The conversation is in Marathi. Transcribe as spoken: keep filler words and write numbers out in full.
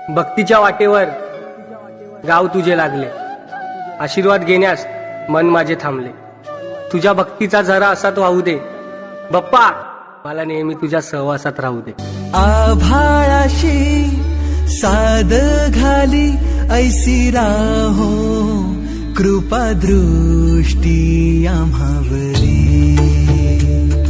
भक्तीच्या वाटेवर गाव तुझे लागले, आशीर्वाद घेण्यास मन माझे थांबले. तुझ्या भक्तीचा झरा असाच वाहू दे बाप्पा, मला नेहमी तुझ्या सहवासात राहू दे. आभाळाशी साद घाली ऐसी राहो कृपा दृष्टी आम्हावरी.